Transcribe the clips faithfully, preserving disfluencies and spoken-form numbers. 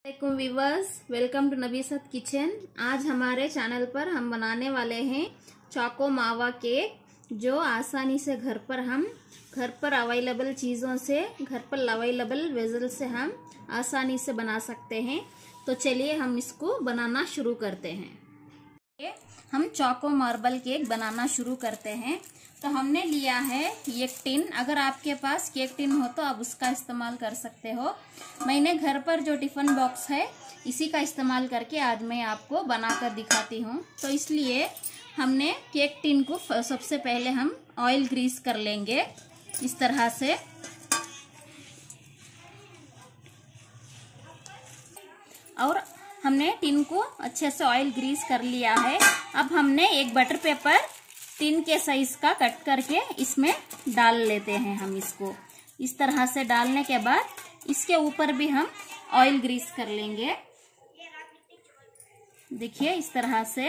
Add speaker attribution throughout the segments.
Speaker 1: वालेकुम viewers, welcome to Nabisat kitchen. आज हमारे चैनल पर हम बनाने वाले हैं चोको मावा केक, जो आसानी से घर पर हम घर पर अवेलेबल चीज़ों से, घर पर अवेलेबल वेजल से हम आसानी से बना सकते हैं। तो चलिए हम इसको बनाना शुरू करते हैं। हम चोको मार्बल केक बनाना शुरू करते हैं। तो हमने लिया है एक टिन। अगर आपके पास केक टिन हो तो आप उसका इस्तेमाल कर सकते हो। मैंने घर पर जो टिफ़िन बॉक्स है इसी का इस्तेमाल करके आज मैं आपको बनाकर दिखाती हूँ। तो इसलिए हमने केक टिन को सबसे पहले हम ऑयल ग्रीस कर लेंगे इस तरह से। और हमने टिन को अच्छे से ऑयल ग्रीस कर लिया है। अब हमने एक बटर पेपर टिन के साइज का कट करके इसमें डाल लेते हैं। हम इसको इस तरह से डालने के बाद इसके ऊपर भी हम ऑयल ग्रीस कर लेंगे। देखिए इस तरह से।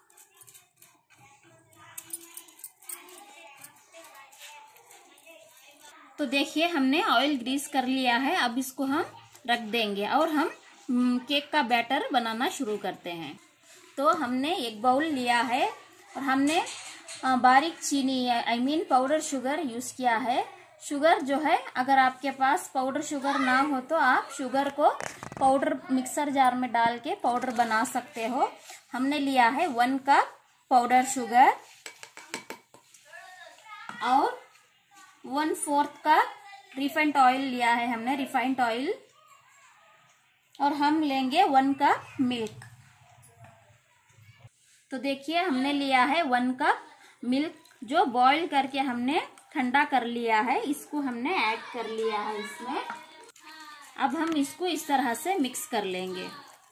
Speaker 1: तो देखिए हमने ऑयल ग्रीस कर लिया है। अब इसको हम रख देंगे और हम केक का बैटर बनाना शुरू करते हैं। तो हमने एक बाउल लिया है और हमने बारीक चीनी I mean powder sugar use किया है। शुगर जो है, अगर आपके पास पाउडर शुगर ना हो तो आप शुगर को पाउडर मिक्सर जार में डाल के पाउडर बना सकते हो। हमने लिया है वन कप पाउडर शुगर और one fourth cup refined oil लिया है हमने, रिफाइंड ऑयल। और हम लेंगे वन कप मिल्क। तो देखिए हमने लिया है वन कप मिल्क, जो बॉईल करके हमने ठंडा कर लिया है। इसको हमने ऐड कर लिया है इसमें। अब हम इसको इस तरह से मिक्स कर लेंगे।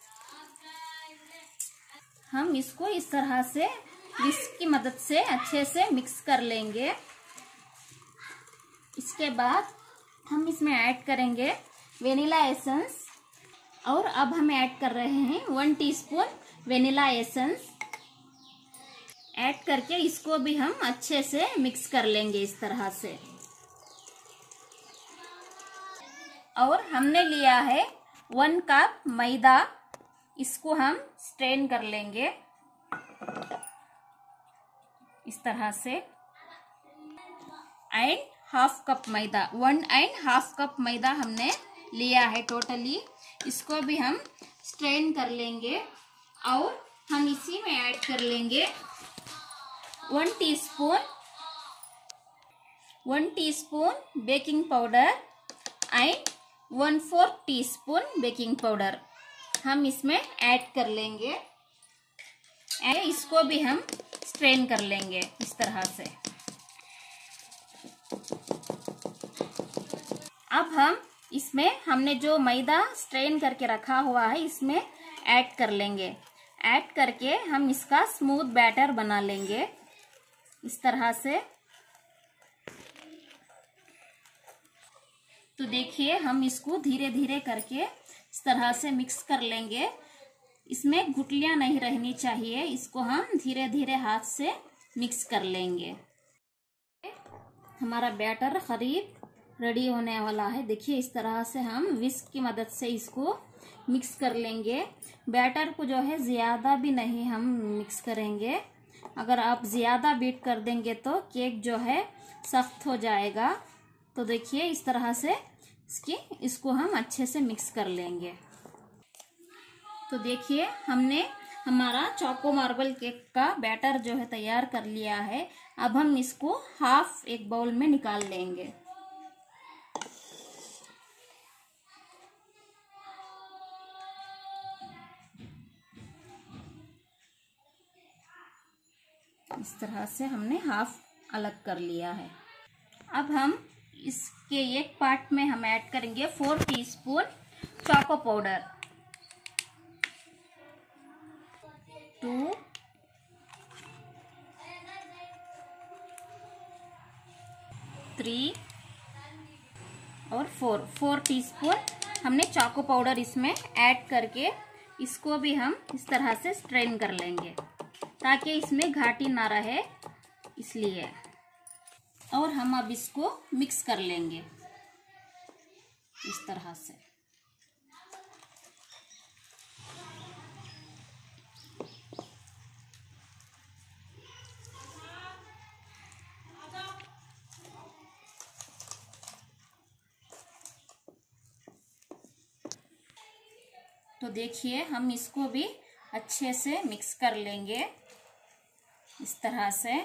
Speaker 1: हम इसको इस तरह से विस्क की मदद से अच्छे से मिक्स कर लेंगे। इसके बाद हम इसमें ऐड करेंगे वेनिला एसेंस। और अब हम ऐड कर रहे हैं one teaspoon vanilla essence. Add करके इसको भी हम अच्छे से मिक्स कर लेंगे इस तरह से। और हमने लिया है वन कप मैदा। इसको हम स्ट्रेन कर लेंगे इस तरह से। एंड हाफ कप मैदा, वन एंड हाफ कप मैदा हमने लिया है टोटली। इसको भी हम स्ट्रेन कर लेंगे और हम इसी में ऐड कर लेंगे one teaspoon one teaspoon baking powder and one fourth teaspoon baking powder हम इसमें ऐड कर लेंगे। एंड इसको भी हम स्ट्रेन कर लेंगे इस तरह से। अब हम इसमें हमने जो मैदा स्ट्रेन करके रखा हुआ है इसमें ऐड कर लेंगे। ऐड करके हम इसका स्मूथ बैटर बना लेंगे इस तरह से। तो देखिए हम इसको धीरे धीरे करके इस तरह से मिक्स कर लेंगे। इसमें गुठलियां नहीं रहनी चाहिए। इसको हम धीरे धीरे हाथ से मिक्स कर लेंगे। हमारा बैटर करीब रेडी होने वाला है। देखिए इस तरह से हम विस्क की मदद से इसको मिक्स कर लेंगे। बैटर को जो है ज्यादा भी नहीं हम मिक्स करेंगे। अगर आप ज्यादा बीट कर देंगे तो केक जो है सख्त हो जाएगा। तो देखिए इस तरह से इसकी इसको हम अच्छे से मिक्स कर लेंगे। तो देखिए हमने हमारा चोको मार्बल केक का बैटर जो है तैयार कर लिया है। अब हम इसको हाफ एक बाउल में निकाल लेंगे। इस तरह से हमने हाफ अलग कर लिया है। अब हम इसके एक पार्ट में हम ऐड करेंगे four teaspoon choco powder, two three और फोर फोर टीस्पून हमने चोको पाउडर इसमें ऐड करके इसको भी हम इस तरह से स्ट्रेन कर लेंगे ताकि इसमें घाटी ना रहे, इसलिए। और हम अब इसको मिक्स कर लेंगे इस तरह से। तो देखिए हम इसको भी अच्छे से मिक्स कर लेंगे इस तरह से।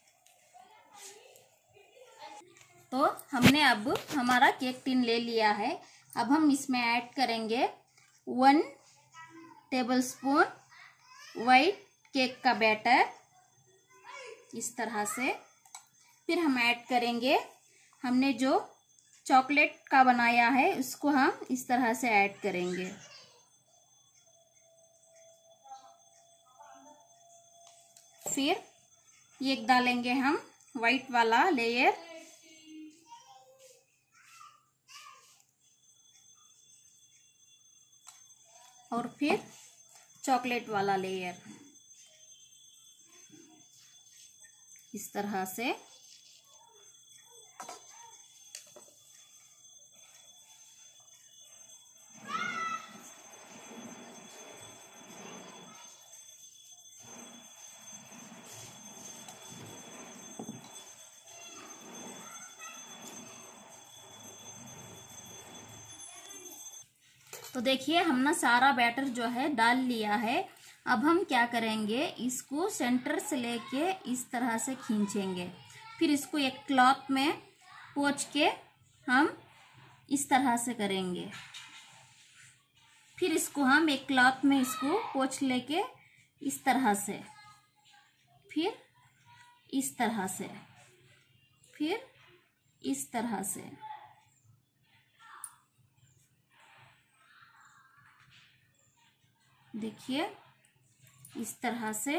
Speaker 1: तो हमने अब हमारा केक टिन ले लिया है। अब हम इसमें ऐड करेंगे वन टेबलस्पून वाइट केक का बैटर इस तरह से। फिर हम ऐड करेंगे हमने जो चॉकलेट का बनाया है उसको हम इस तरह से ऐड करेंगे। फिर ये डालेंगे हम वाइट वाला लेयर, और फिर चॉकलेट वाला लेयर इस तरह से। तो देखिए हमने सारा बैटर जो है डाल लिया है। अब हम क्या करेंगे, इसको सेंटर से लेके इस तरह से खींचेंगे। फिर इसको एक क्लॉथ में पोंछ के हम इस तरह से करेंगे। फिर इसको हम एक क्लॉथ में इसको पोंछ लेके इस तरह से, फिर इस तरह से, फिर इस तरह से। देखिए इस तरह से।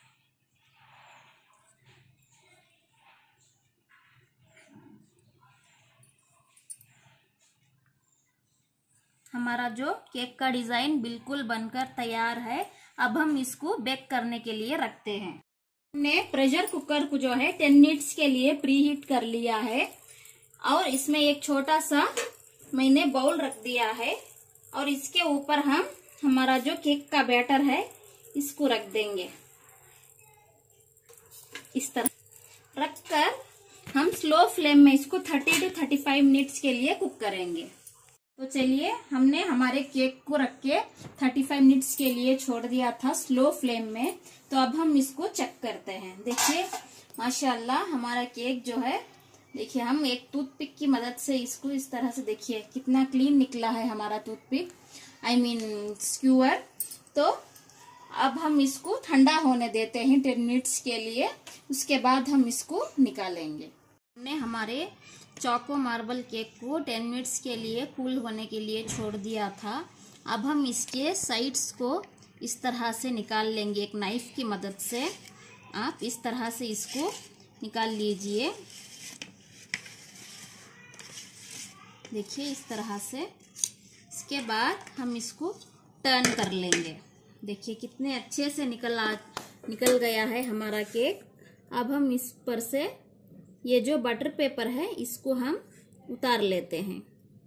Speaker 1: हमारा जो केक का डिजाइन बिल्कुल बनकर तैयार है। अब हम इसको बेक करने के लिए रखते हैं। हमने प्रेशर कुकर को जो है टेन मिनट्स के लिए प्री हीट कर लिया है, और इसमें एक छोटा सा मैंने बाउल रख दिया है, और इसके ऊपर हम हमारा जो केक का बैटर है इसको रख देंगे। इस तरह रखकर हम स्लो फ्लेम में इसको thirty to thirty five minutes के लिए कुक करेंगे। तो चलिए, हमने हमारे केक को रख के थर्टी फाइव मिनट्स के लिए छोड़ दिया था स्लो फ्लेम में। तो अब हम इसको चेक करते हैं। देखिए माशाल्लाह हमारा केक जो है, देखिए हम एक टूथपिक की मदद से इसको इस तरह से, देखिए कितना क्लीन निकला है हमारा टूथपिक, आई मीन स्क्यूअर। तो अब हम इसको ठंडा होने देते हैं टेन मिनट्स के लिए, उसके बाद हम इसको निकालेंगे। हमने हमारे चोको मार्बल केक को टेन मिनट्स के लिए कूल होने के लिए छोड़ दिया था। अब हम इसके साइड्स को इस तरह से निकाल लेंगे एक नाइफ की मदद से। आप इस तरह से इसको निकाल लीजिए, देखिए इस तरह से। इसके बाद हम इसको टर्न कर लेंगे। देखिए कितने अच्छे से निकल आ निकल गया है हमारा केक। अब हम इस पर से ये जो बटर पेपर है इसको हम उतार लेते हैं।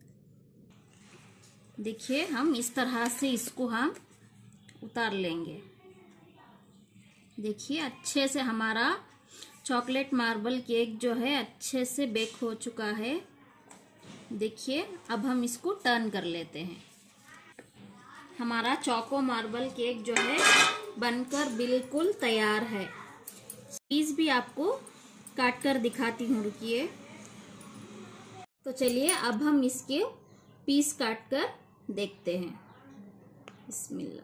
Speaker 1: देखिए हम इस तरह से इसको हम उतार लेंगे। देखिए अच्छे से हमारा चॉकलेट मार्बल केक जो है अच्छे से बेक हो चुका है। देखिए अब हम इसको टर्न कर लेते हैं। हमारा चोको मार्बल केक जो है बनकर बिल्कुल तैयार है। चीज भी आपको काट कर दिखाती हूँ, रुकिए। तो चलिए अब हम इसके पीस काट कर देखते हैं। बिस्मिल्लाह।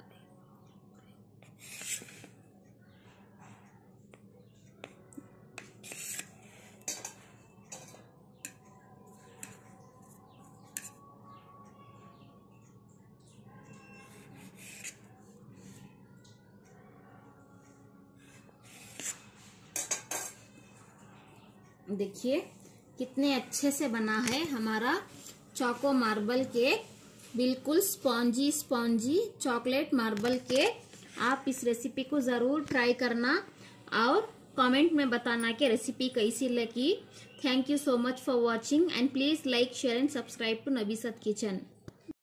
Speaker 1: देखिए कितने अच्छे से बना है हमारा चोको मार्बल केक, बिल्कुल spongy spongy chocolate marble cake. आप इस रेसिपी को ज़रूर ट्राई करना और कमेंट में बताना कि रेसिपी कैसी लगी। Thank you so much for watching and please like share and subscribe to Nabisat kitchen.